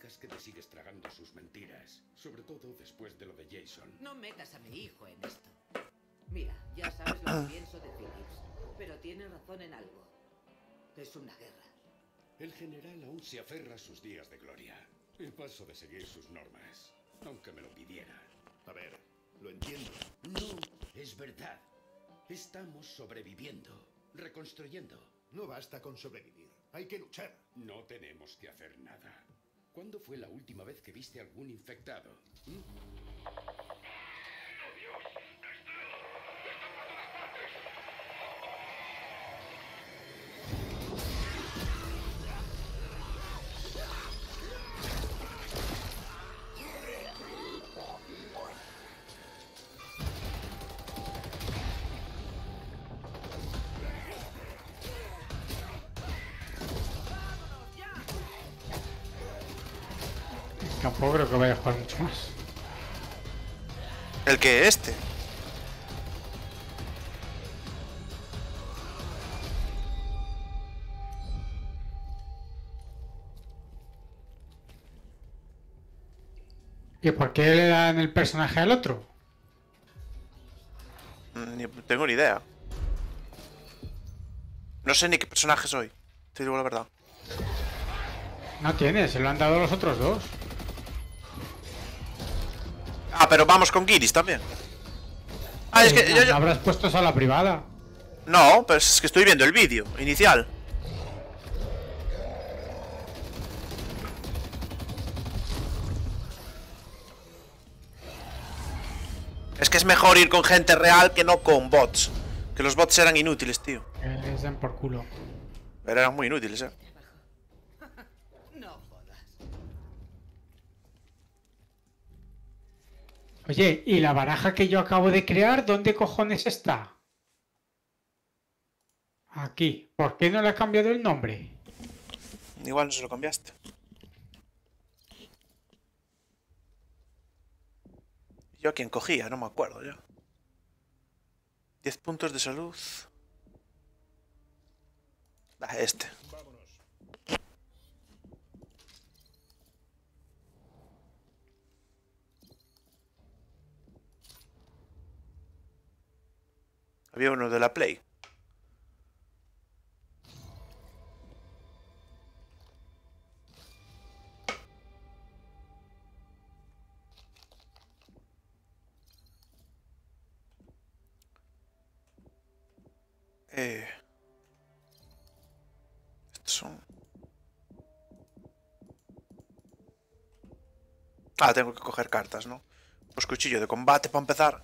notas que te sigues tragando sus mentiras. Sobre todo después de lo de Jason. No metas a mi hijo en esto. Mira, ya sabes lo que pienso de Phillips. Pero tiene razón en algo. Es una guerra. El general aún se aferra a sus días de gloria. Y paso de seguir sus normas. Aunque me lo pidiera. A ver, lo entiendo. No, es verdad. Estamos sobreviviendo. Reconstruyendo. No basta con sobrevivir. Hay que luchar. No tenemos que hacer nada. ¿Cuándo fue la última vez que viste algún infectado? Tampoco creo que vaya a jugar mucho más. ¿El que este? ¿Y por qué le dan el personaje al otro? Ni tengo ni idea. No sé ni qué personaje soy. Te digo la verdad. No tiene, se lo han dado los otros dos. Ah, pero vamos con Giris también. Ah, es que ¿No habrás puesto eso a la privada? No, pero es que estoy viendo el vídeo inicial. Es que es mejor ir con gente real que no con bots. Que los bots eran inútiles, tío. Les den por culo. Pero eran muy inútiles, No jodas. Oye, ¿y la baraja que yo acabo de crear, dónde cojones está? Aquí. ¿Por qué no le ha cambiado el nombre? Igual no se lo cambiaste. Yo a quién cogía, no me acuerdo ya. 10 puntos de salud. Ah, este. Vámonos. Había uno de la Play. Estos son... Ah, tengo que coger cartas, ¿no? Pues cuchillo de combate para empezar.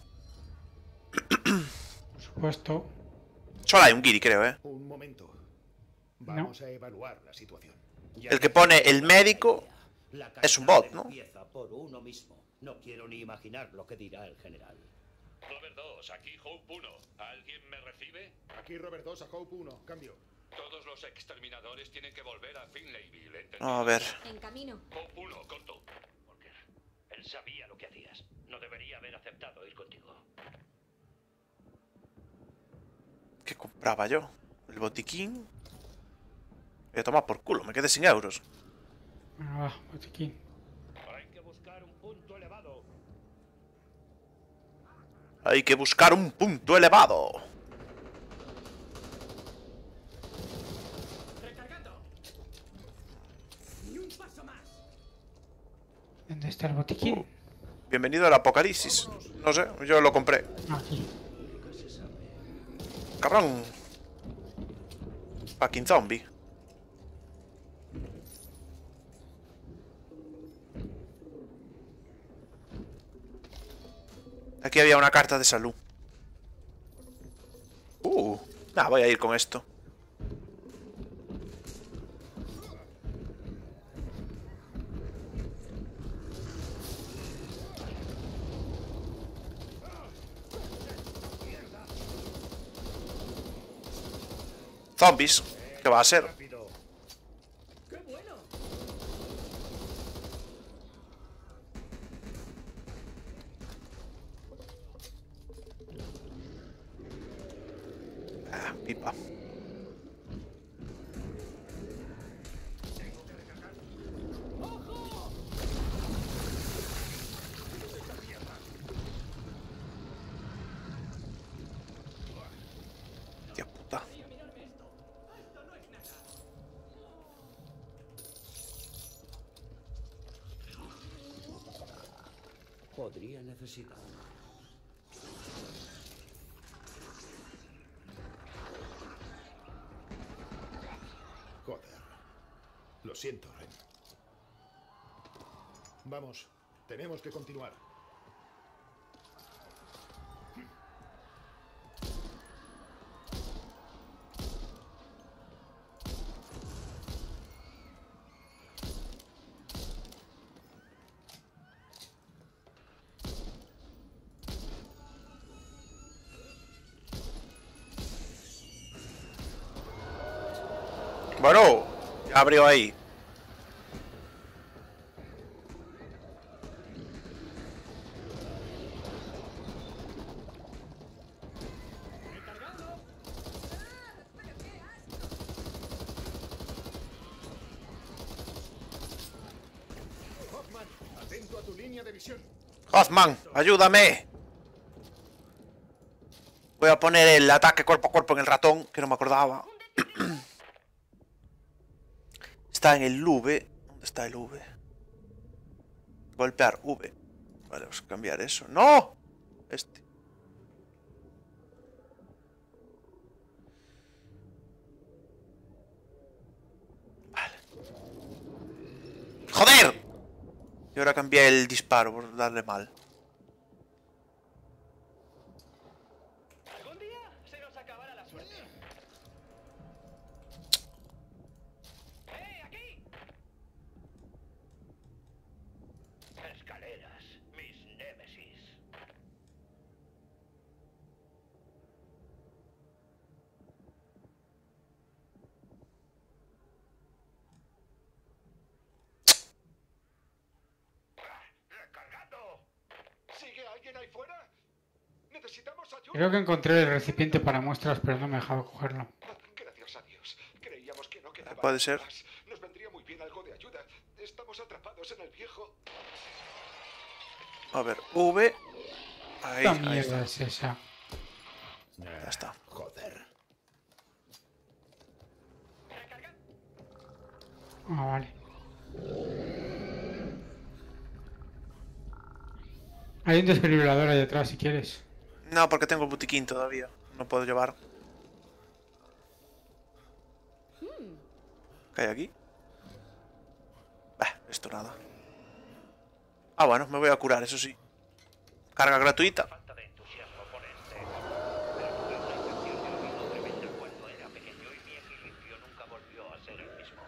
Por supuesto. Solo hay un Giri, creo, ¿eh? Un momento. Vamos a evaluar la situación. El que pone el médico es un bot, ¿no? Empieza por uno mismo. No quiero ni imaginar lo que dirá el general. Robert 2, aquí Hope 1. ¿Alguien me recibe? Aquí Robert 2 a Hope 1. Cambio. Todos los exterminadores tienen que volver a Finlayville, ¿entendido? A ver. En camino. Hope 1, corto. Walker, él sabía lo que hacías. No debería haber aceptado ir contigo. ¿Qué compraba yo? El botiquín. Voy a tomar por culo, me quedé sin euros. Venga, va, botiquín. Hay que buscar un punto elevado. Hay que buscar un punto elevado. Recargando. Ni un paso más. ¿Dónde está el botiquín? Bienvenido al apocalipsis. No sé, yo lo compré. Aquí. Cabrón. Fucking zombie. Aquí había una carta de salud. Nah, voy a ir con esto. Zombies. ¿Qué va a ser? Rápido. ¡Qué bueno! Ah, pipa. Podría necesitar. Joder. Lo siento, Ren. Vamos, tenemos que continuar. Bueno, ya abrió ahí. Hoffman, atento a tu línea de visión. Hoffman, ayúdame. Voy a poner el ataque cuerpo a cuerpo en el ratón, que no me acordaba. Está en el V. ¿Dónde está el V? Golpear V. Vale, vamos a cambiar eso. ¡No! Este. Vale. ¡Joder! Y ahora cambié el disparo por darle mal. Algún día se nos acabará la suerte. ¡Eh, aquí! Escaleras, mis némesis. ¡Recargando! ¿Sigue alguien ahí fuera? Necesitamos ayuda. Creo que encontré el recipiente para muestras, pero no me dejaba cogerlo. Gracias a Dios. Creíamos que no quedaba Puede ser. más. Nos vendría muy bien algo de ayuda. Estamos atrapados en el viejo. A ver, V. Ahí, ¿Qué ahí mierda está. es esa? Ya está. Joder. Ah, vale. Hay un desfibrilador ahí atrás si quieres. No, porque tengo el botiquín todavía. No puedo llevar. ¿Qué hay aquí? Bah, esto nada. Ah, bueno, me voy a curar, eso sí. Carga gratuita. Falta de entusiasmo por este. Pero tuve una infección de oído tremenda cuando era pequeño y mi equilibrio nunca volvió a ser el mismo.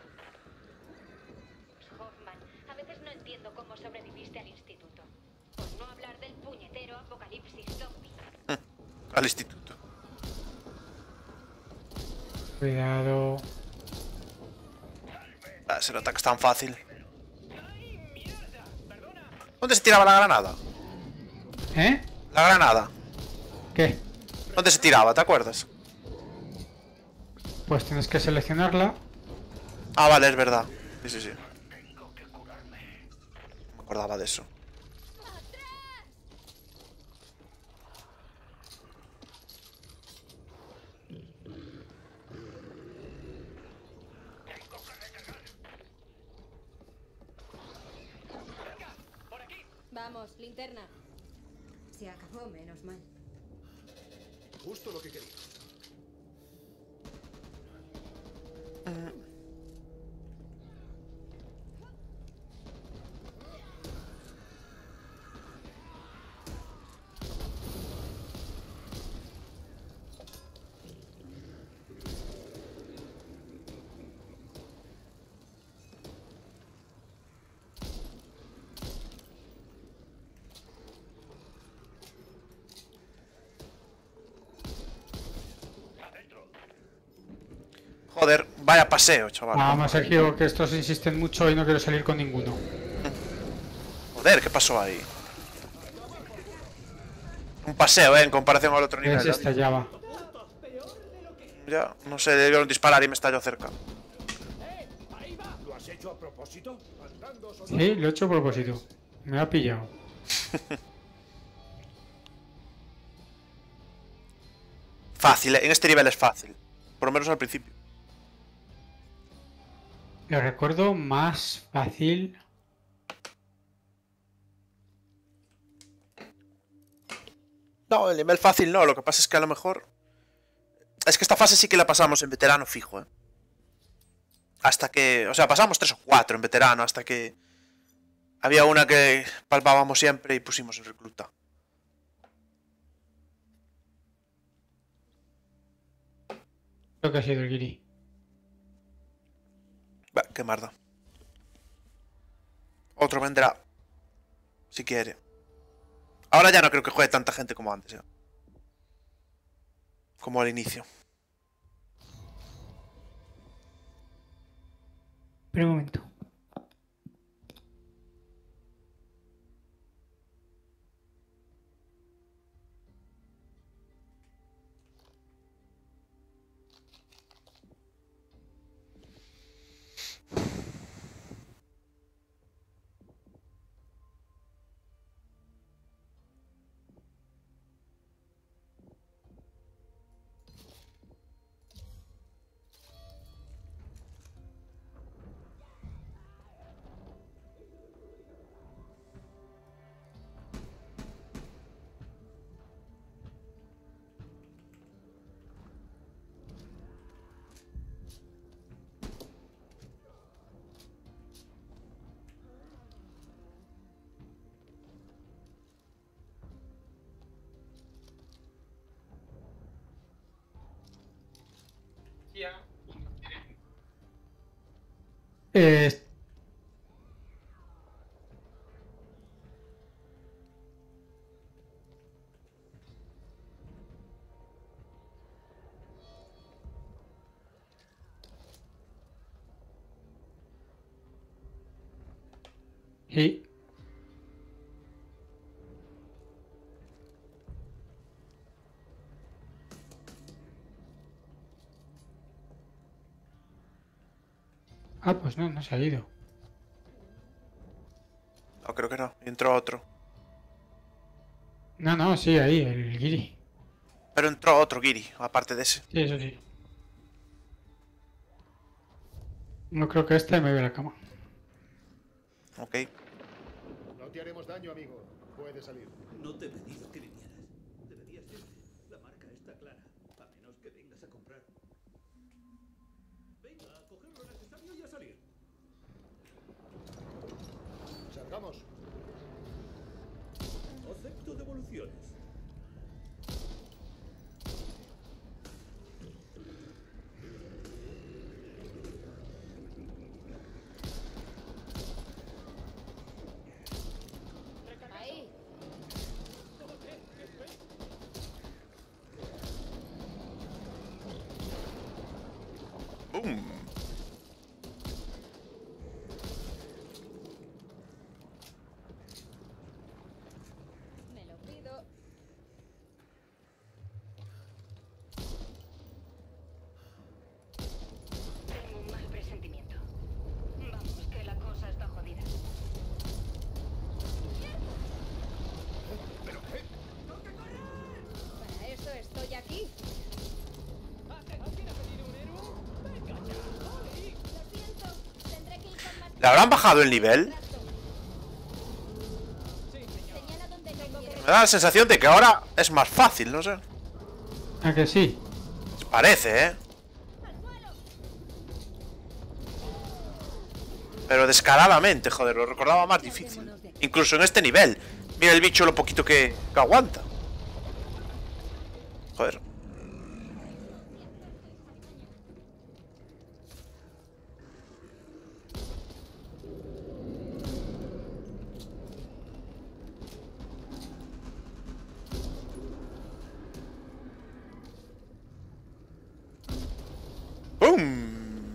Hoffman, a veces no entiendo cómo sobreviviste al instituto. Por no hablar del puñetero apocalipsis zombie. Al instituto. Cuidado. Ah, se nota que es tan fácil. ¿Dónde se tiraba la granada? ¿Eh? La granada. ¿Qué? ¿Dónde se tiraba? ¿Te acuerdas? Pues tienes que seleccionarla. Ah, vale, es verdad. Sí, sí, sí. Me acordaba de eso. Vamos, linterna. Se acabó, menos mal. Justo lo que quería. Joder, vaya paseo, chaval. Vamos, Sergio, que estos insisten mucho y no quiero salir con ninguno. Joder, ¿qué pasó ahí? Un paseo, en comparación al otro nivel. Se estallaba. Ya, no sé, debieron disparar y me estalló cerca. ¿Lo has hecho a propósito? Andando, soldado. Sí, lo he hecho a propósito. Me ha pillado. Fácil, en este nivel es fácil. Por lo menos al principio. Lo recuerdo más fácil. No, el nivel fácil no, lo que pasa es que a lo mejor... Es que esta fase sí que la pasamos en veterano fijo, Hasta que... O sea, pasamos 3 o 4 en veterano, hasta que... Había una que palpábamos siempre y pusimos en recluta. Creo que ha sido el guiri. Va, qué marda. Otro vendrá. Si quiere. Ahora ya no creo que juegue tanta gente como antes, ya. Como al inicio. Pero un momento. Eh, sí. Ah, pues no, no se ha ido. No, creo que no. Entró otro. No, no, sí, ahí, el guiri. Pero entró otro Giri, aparte de ese. Sí, eso sí. No creo que este me ve la cama. Ok. No te haremos daño, amigo. Puedes salir. No te he pedido que vinieras. Deberías irte. La marca está clara. A menos que vengas a comprar. Venga, a coger lo necesario y a salir. Salgamos. Acepto devoluciones. Ahí. ¡Bum! Me lo pido. Tengo un mal presentimiento. Vamos, que la cosa está jodida. Para eso estoy aquí. Lo siento. Tendré que ir con más. ¿Le habrán bajado el nivel? Señala dónde no quiero. Me da la sensación de que ahora es más fácil, no sé. ¿A que sí? Parece, Pero descaradamente, joder, lo recordaba más difícil. Incluso en este nivel. Mira el bicho lo poquito que aguanta. Joder. ¡Bum!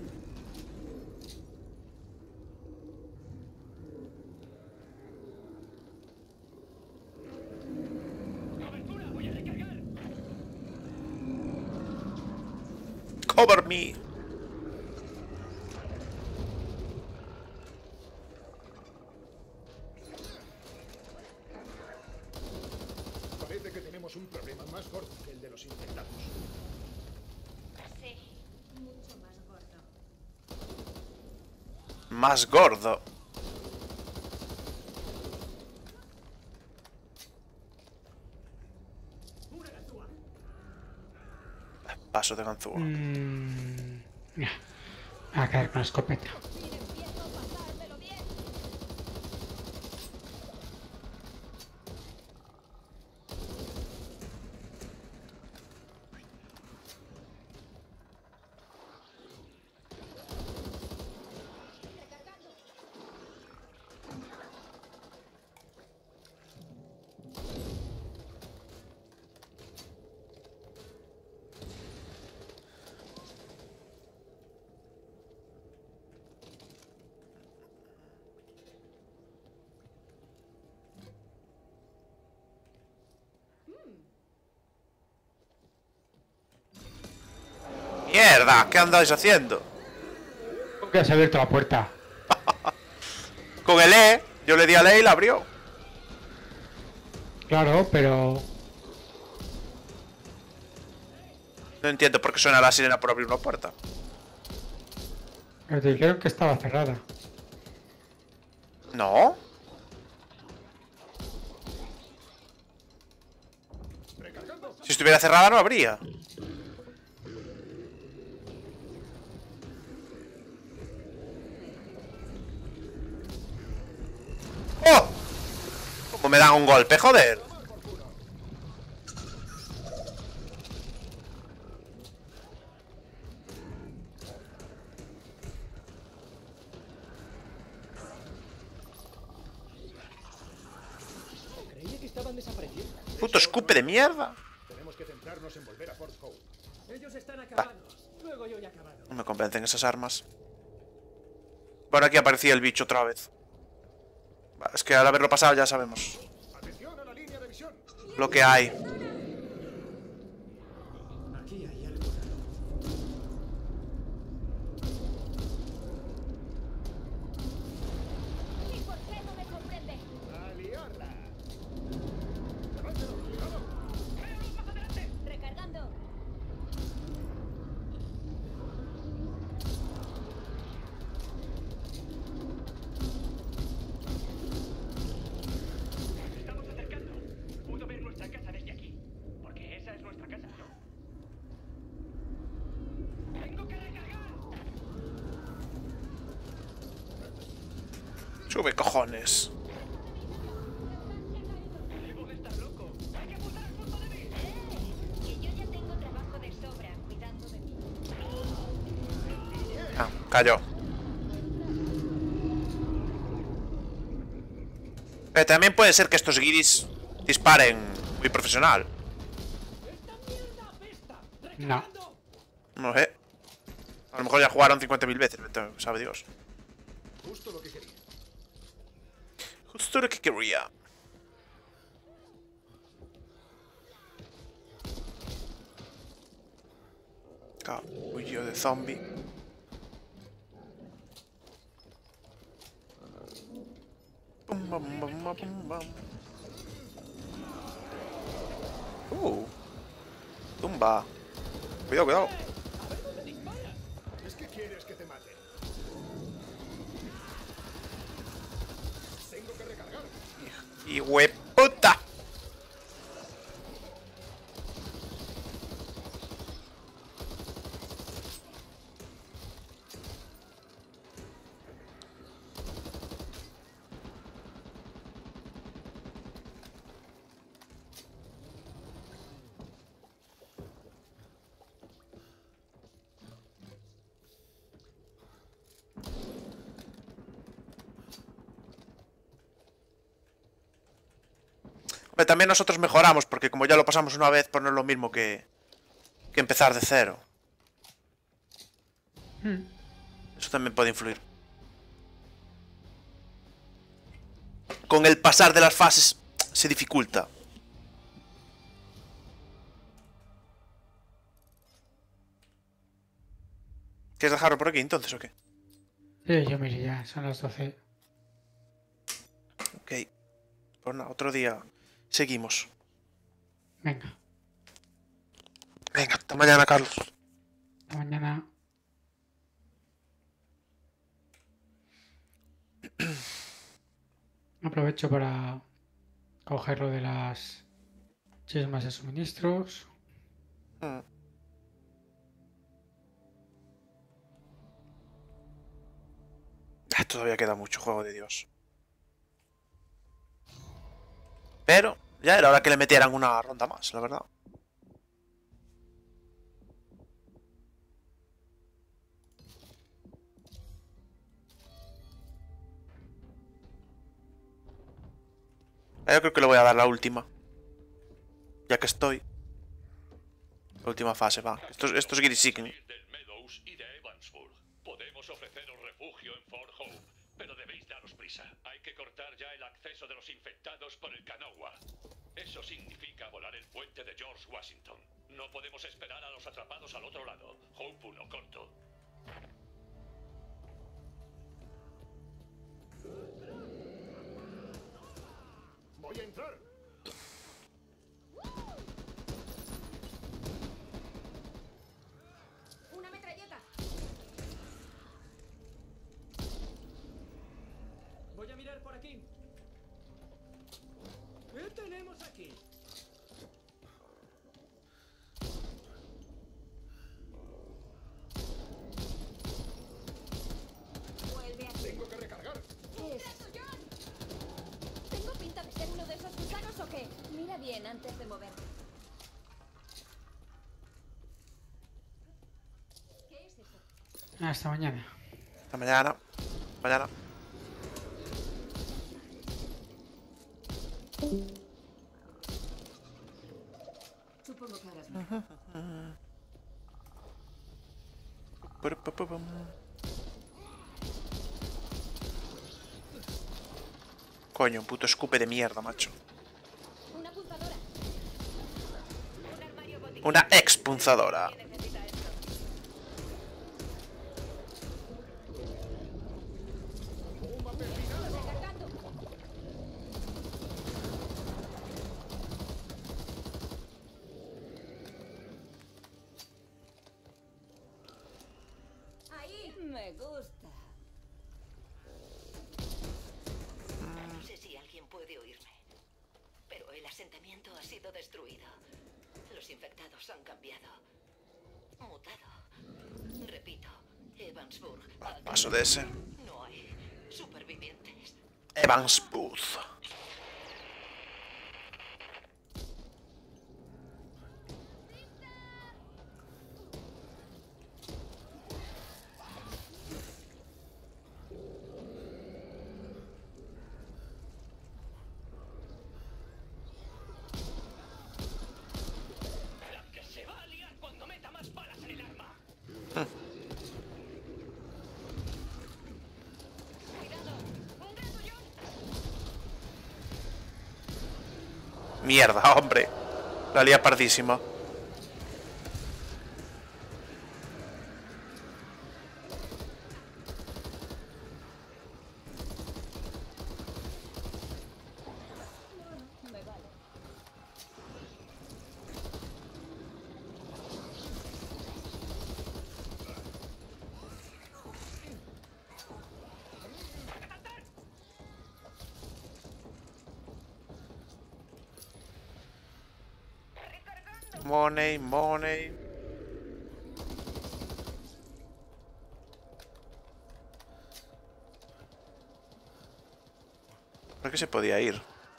Cover me. Parece que tenemos un problema más gordo que el de los infectados. Sí. Mucho más gordo. Más gordo. Paso de ganzúa. Ya. Me va a quedar con la escopeta. Empiezo a pasármelo bien. ¡Mierda! ¿Qué andáis haciendo? ¿Cómo que has abierto la puerta? Con el E, yo le di a la E y la abrió. Claro, pero... No entiendo por qué suena la sirena por abrir una puerta. Pero te dijeron que estaba cerrada. No. Si estuviera cerrada no habría. ¡Oh! ¿Cómo me dan un golpe, joder? Creía que estaban desapareciendo. Puto escupe de mierda. Tenemos que centrarnos en volver a Fort Hope. Ellos están acabados. Luego yo he acabado. No me convencen esas armas. Bueno, aquí aparecía el bicho otra vez. Va, es que al haberlo pasado ya sabemos Atención a la línea de visión. lo que hay. Aquí hay algo raro. ¿Y por qué no me comprende? A liarla. Levántalo, vamos. Recargando. Estamos acercando. Puedo ver nuestra casa desde aquí. Porque esa es nuestra casa, ¿no? ¡Tengo que recargar! Sube, cojones. Debo de estar loco. ¡Hay que apuntar al punto débil! Que yo ya tengo trabajo de sobra cuidando de mí. Ah, cayó. También puede ser que estos guiris disparen muy profesional. No. No sé. A lo mejor ya jugaron 50.000 veces, sabe Dios. Justo lo que quería. Justo lo que quería. Capullo de zombie. Pum, bam, bam, bam, bum, bam. Tumba. Cuidado, cuidado. ¿Es que quieres que te mate? Tengo que recargar. Y hueputa. Hombre, también nosotros mejoramos, porque como ya lo pasamos una vez, pues no es lo mismo que empezar de cero. Eso también puede influir. Con el pasar de las fases se dificulta. ¿Quieres dejarlo por aquí entonces o qué? Sí, yo me iré ya, son las 12. Ok. Pues nada, otro día seguimos. Venga, Venga, hasta mañana, Carlos. hasta mañana. Aprovecho para coger lo de las chismas de suministros. Mm. Todavía queda mucho, juego de Dios. Pero ya era hora que le metieran una ronda más, la verdad. Yo creo que le voy a dar la última. Ya que estoy. La última fase, va. Esto es Grisicking. Del Meadows y de Evansburg. Podemos ofreceros refugio en Fort Hope, pero debéis daros prisa. Hay que cortar ya el acceso de los infectados por el Kanawha. Eso significa volar el puente de George Washington. No podemos esperar a los atrapados al otro lado. Hope 1, corto. Voy a entrar. Una metralleta. Voy a mirar por aquí. ¿Qué tenemos aquí? Vuelve aquí. Tengo que recargar. ¿Qué es eso, John? ¿Tengo pinta de ser uno de esos gusanos o qué? Mira bien antes de moverte. ¿Qué es eso? Hasta mañana. Hasta mañana. Mañana. Supongo que harás mejor. Coño, un puto escupe de mierda, macho. Una punzadora. Un armario botiquín. Una expunzadora. ¿Quién necesita esto? Recargando. Ahí. Me gusta. No sé si alguien puede oírme, pero el asentamiento ha sido destruido. Los infectados han cambiado. Mutado. Repito, Evansburg. Paso de ese. No hay supervivientes. Evansburg. La que se va a liar cuando meta más balas en el arma. Mierda, hombre. La lía pardísima. Me vale. Money, money. ¿Por qué se podía ir?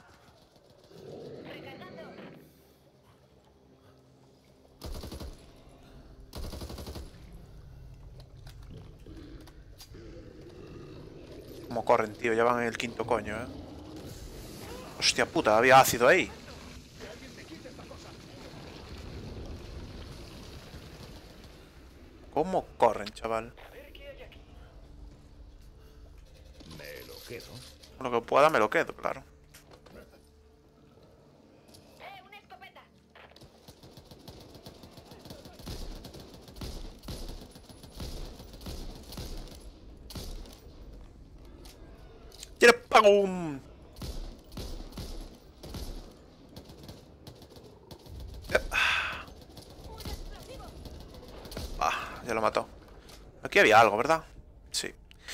Como corren, tío. Ya van en el quinto coño, eh. Hostia puta, había ácido ahí. ¿Cómo corren, chaval? Me lo quedo. Con lo que pueda me lo quedo, claro. Una escopeta. ¡Tiene pagum! Ah, ya lo mató. Aquí había algo, ¿verdad? Sí.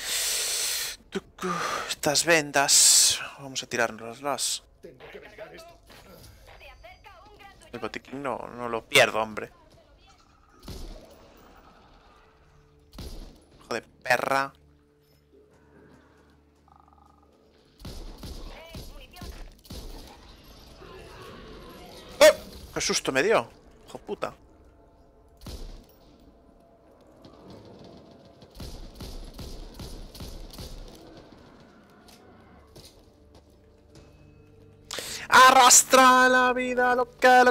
Estas vendas. Vamos a tirárnoslas. Tengo que vender esto. El botiquín no lo pierdo, hombre. Hijo de perra. susto me dio. Hijo puta. Arrastra la vida loca.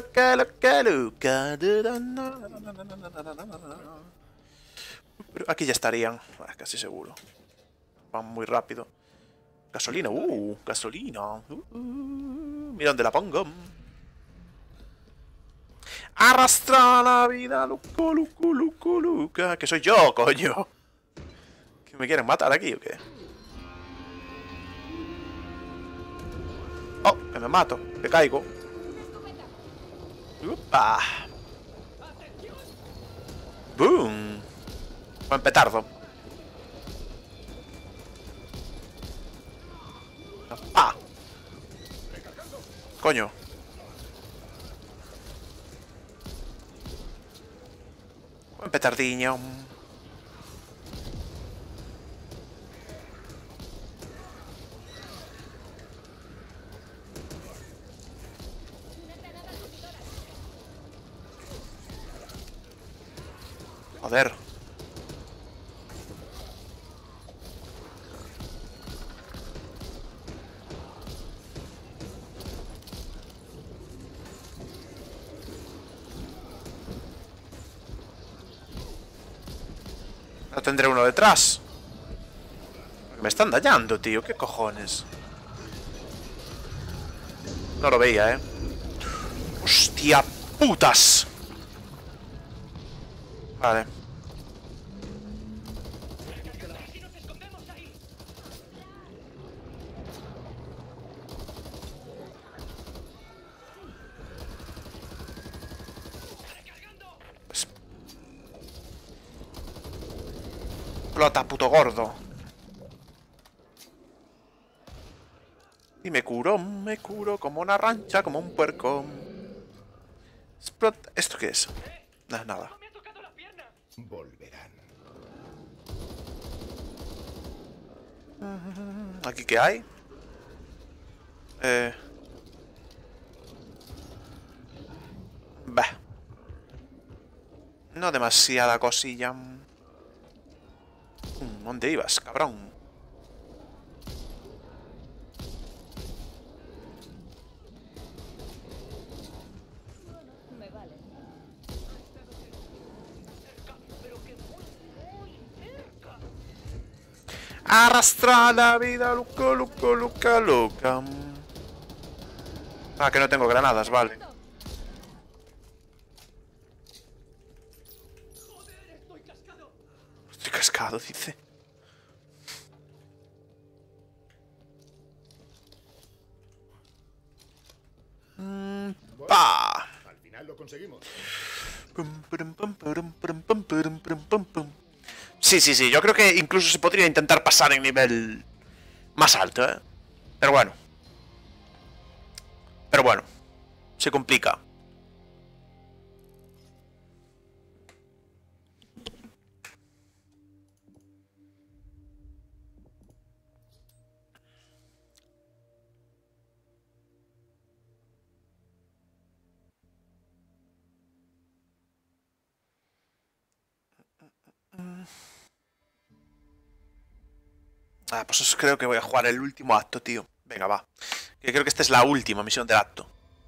Aquí ya estarían, casi seguro. Van muy rápido. Gasolina, gasolina. Mira dónde la pongo. Arrastra la vida loca. Que soy yo, coño. ¿Que me quieren matar aquí o qué? Oh, que me mato, que caigo. ¡Upa! ¡Boom! Buen petardo. ¡Ah! Coño. Buen petardiño. Joder. No tendré uno detrás. Me están dañando, tío. ¿Qué cojones? No lo veía, ¡Hostia putas! Vale. Explota, puto gordo. Y me curo como una rancha, como un puerco. Explota. ¿Esto qué es? No, nada. Volverán. ¿Aquí qué hay? Bah. No demasiada cosilla. ¿Dónde ibas, cabrón? Me vale. Arrastra la vida, loca. Ah, que no tengo granadas, vale. Estoy cascado, dice. ¡Pa! Al final lo conseguimos. Sí, yo creo que incluso se podría intentar pasar en nivel más alto, ¿eh? Pero bueno. Se complica. Ah, pues creo que voy a jugar el último acto, tío. Venga, va. Que creo que esta es la última misión del acto.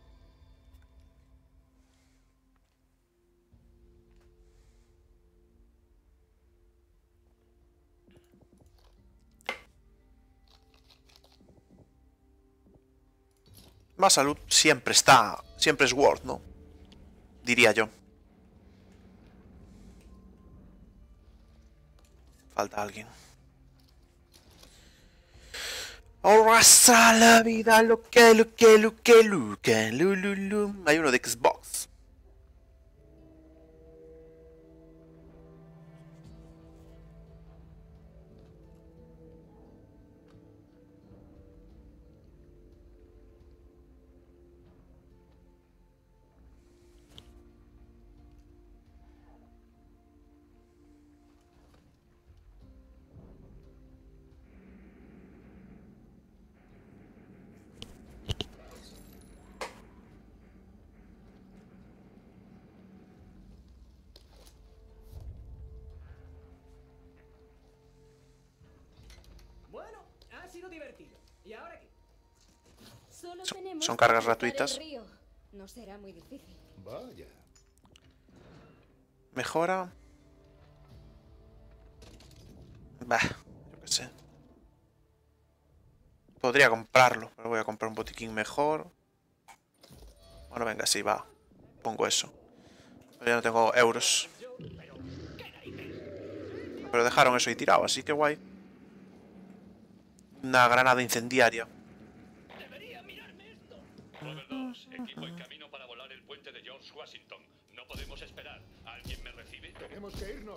Más salud siempre está... Siempre es worth, ¿no? Diría yo. Falta alguien. Arrastra la vida, Hay uno de Xbox. divertido. ¿Y ahora qué? Solo tenemos son que cargas cruzar gratuitas. el río. No será muy difícil. Vaya. Mejora. Bah, yo qué sé. Podría comprarlo, pero voy a comprar un botiquín mejor. Bueno, venga, sí, va. Pongo eso. Pero ya no tengo euros. Pero dejaron eso ahí tirado, así que guay. Una granada incendiaria. Robert 2, equipo en camino para volar el puente de George Washington. No podemos esperar. ¿Alguien me recibe? Tenemos que irnos.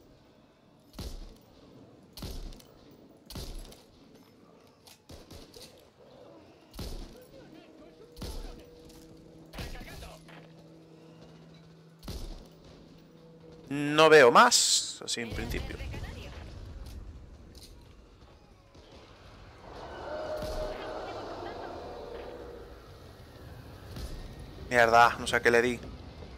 No veo más, así en principio. Mierda, no sé a qué le di.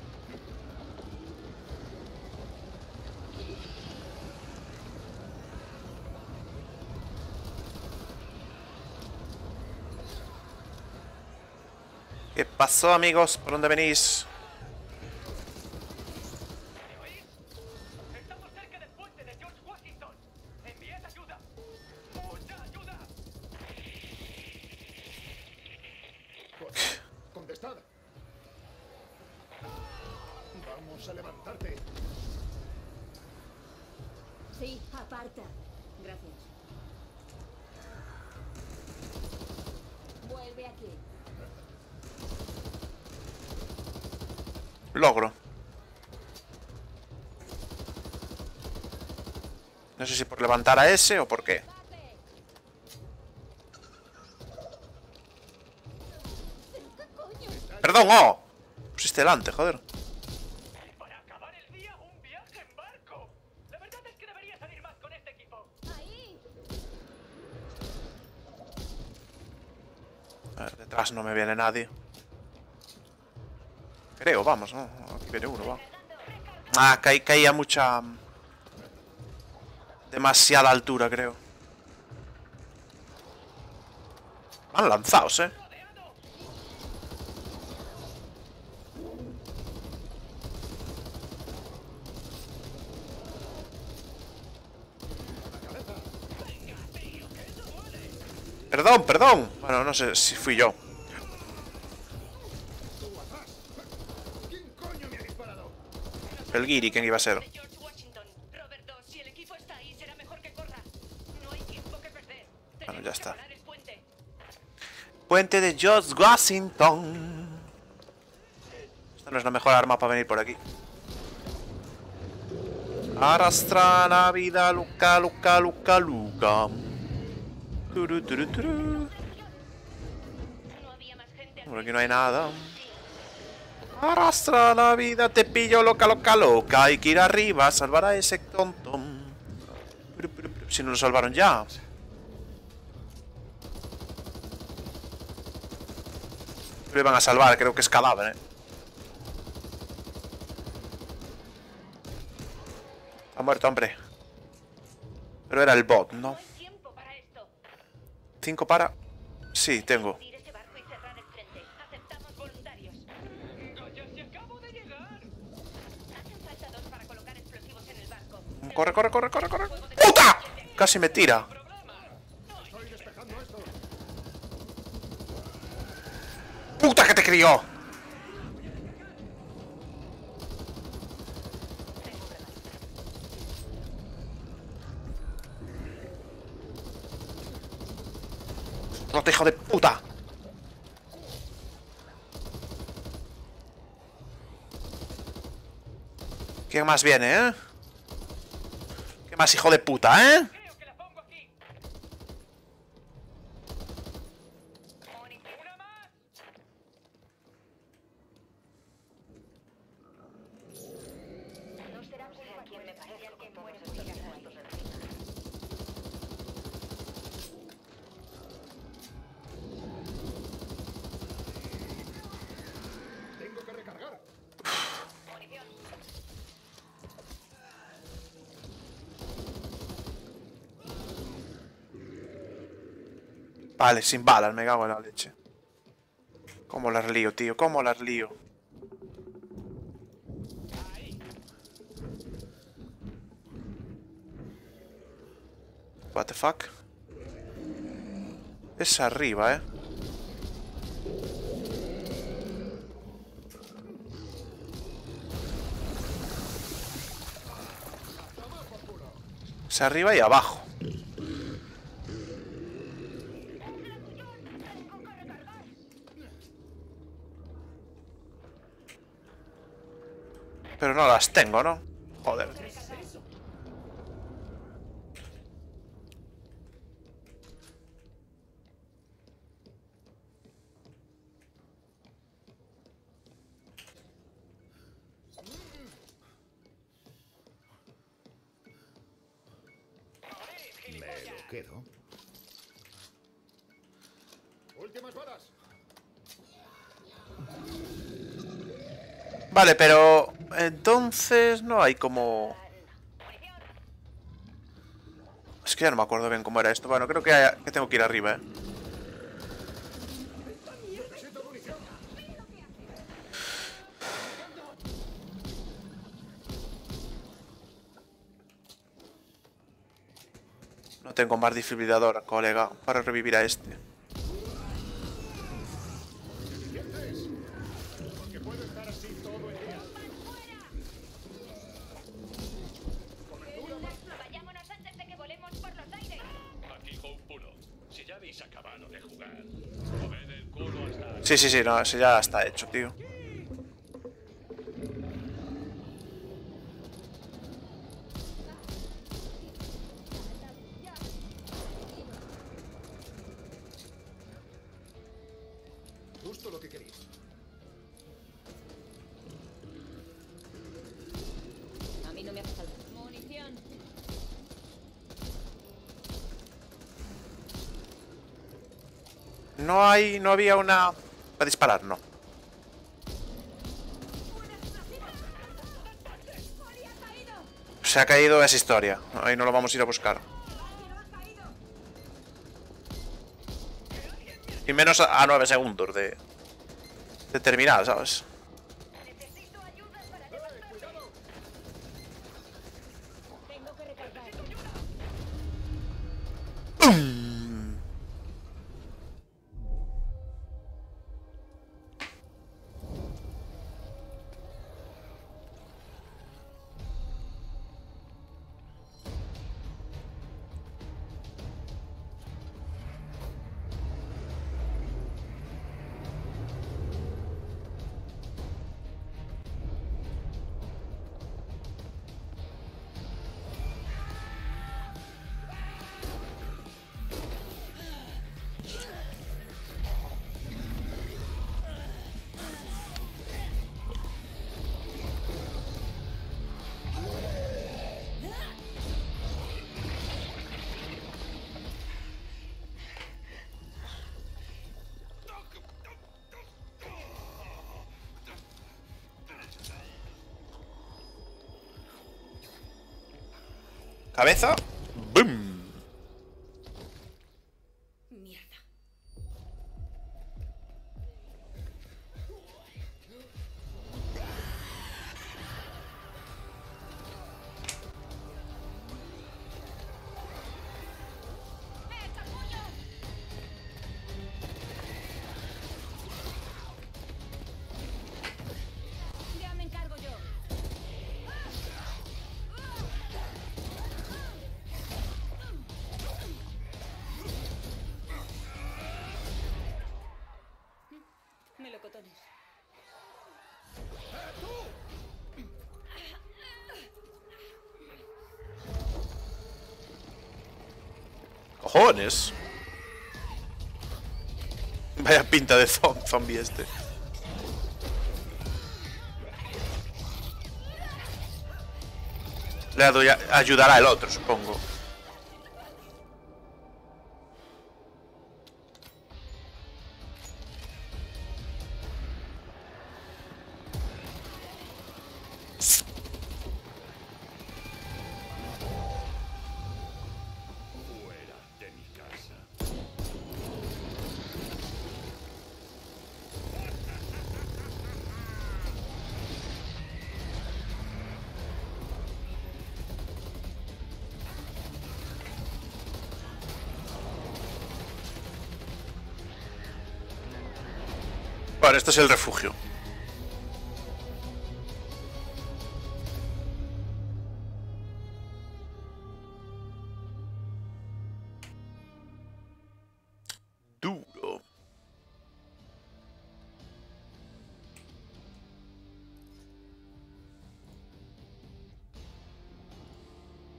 ¿Qué pasó, amigos? ¿Por dónde venís? Estamos cerca del puente de George Washington. Enviad ayuda. ¡Mucha ayuda! Contestad. Vamos a levantarte. Sí, aparta. Gracias. Vuelve aquí. Logro. No sé si por levantar a ese o por qué. Perdón, oh. Pusiste delante, joder. Para acabar el día, un viaje en barco. La verdad es que debería salir más con este equipo. Ahí. A ver, detrás no me viene nadie. Creo, vamos, ¿no? Aquí viene uno, va. Ah, caía mucha... demasiada altura, creo. Van lanzados, ¿eh? Perdón, perdón. Bueno, no sé si fui yo. ¿Quién coño me ha disparado? El Guiri, ¿quién iba a ser? George Washington. Robert 2, si el equipo está ahí, será mejor que corra. No hay tiempo que perder. Bueno, ya está. Tenemos que volar el puente. Puente de George Washington. Esta no es la mejor arma para venir por aquí. Arrastra la vida, Luca, Luca, Luca, Luca. Turu, turu, turu. Por aquí no hay nada. Arrastra la vida, te pillo, loca, loca, loca. Hay que ir arriba, salvar a ese tonto. Si no lo salvaron ya. Lo iban a salvar, creo que es cadáver, Ha muerto, hombre. Pero era el bot, ¿no? 5 para... Sí, tengo. Corre, corre, corre, corre, corre. ¡Puta! Casi me tira. ¡Puta que te crió! ¡Rota, hijo de puta! ¿Quién más viene, eh? ¿Qué más, hijo de puta, eh? Tengo que recargar. Vale, sin balas, me cago en la leche. ¿Cómo las lío, tío? ¿Cómo las lío? What the fuck? Es arriba, Es arriba y abajo. Pero no las tengo, ¿no? Joder. Me lo quedo. Últimas balas. Vale, pero entonces no hay como... Es que ya no me acuerdo bien cómo era esto. Bueno, creo que tengo que ir arriba, No tengo más desfibrilador, colega, para revivir a este. Vayámonos antes de que volemos por los aires. Aquí Hope 1. Si ya habéis acabado de jugar, moved el culo hasta... Sí, no, ese ya está hecho, tío. Justo lo que quería. A mí no me hace falta. Munición. No había una... Para disparar, no. Se ha caído esa historia. Ahí no lo vamos a ir a buscar. Y menos a 9 segundos de terminar, ¿sabes? Tengo que recargar. Cabeza. ¡Bum! Mierda. Ya me encargo yo. Melocotones. ¡Cojones! Vaya pinta de zombie este. Le doy a ayudar al otro, supongo. Fuera de mi casa. Vale, este es el refugio. Duro.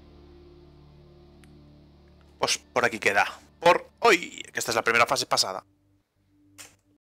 Pues por aquí queda. Por hoy, que esta es la primera fase pasada.